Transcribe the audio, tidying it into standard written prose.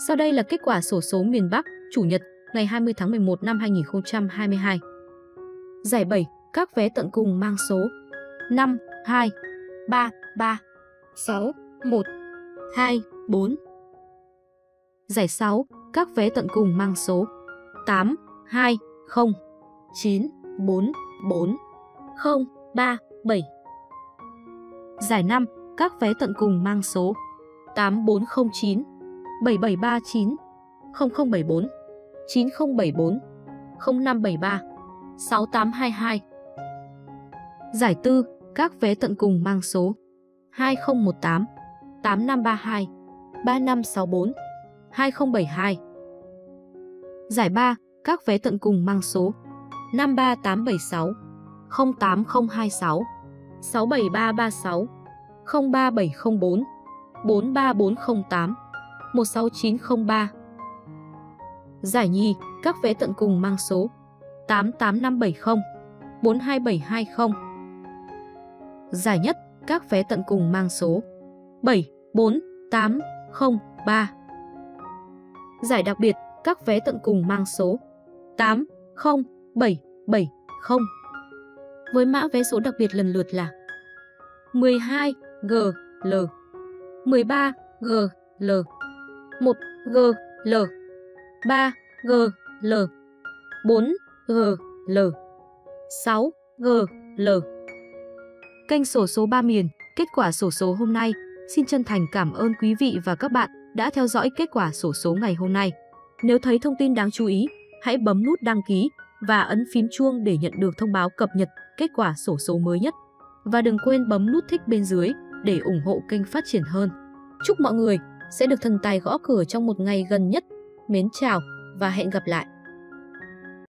Sau đây là kết quả xổ số miền Bắc, Chủ nhật, ngày 20 tháng 11 năm 2022. Giải 7, các vé tận cùng mang số 5, 2, 3, 3, 6, 1, 2, 4. Giải 6, các vé tận cùng mang số 8, 2, 0, 9, 4, 4, 0, 3, 7. Giải 5, các vé tận cùng mang số 8409, 7739, 0074, 9074, 0573, 6822. Giải 4, các vé tận cùng mang số 2018, 8532, 3564, 2072. Giải 3, các vé tận cùng mang số 53876, 08026, 67336, 03704, 43408, 16903. Giải nhì, các vé tận cùng mang số 88570, 42720. Giải nhất, các vé tận cùng mang số 74803. Giải đặc biệt, các vé tận cùng mang số 80770. Với mã vé số đặc biệt lần lượt là 12GL, 13GL, 1GL, 3GL, 4GL, 6GL. Kênh xổ số 3 miền, kết quả xổ số hôm nay. Xin chân thành cảm ơn quý vị và các bạn đã theo dõi kết quả xổ số ngày hôm nay. Nếu thấy thông tin đáng chú ý, hãy bấm nút đăng ký và ấn phím chuông để nhận được thông báo cập nhật kết quả xổ số mới nhất. Và đừng quên bấm nút thích bên dưới để ủng hộ kênh phát triển hơn. Chúc mọi người sẽ được thần tài gõ cửa trong một ngày gần nhất. Mến chào và hẹn gặp lại!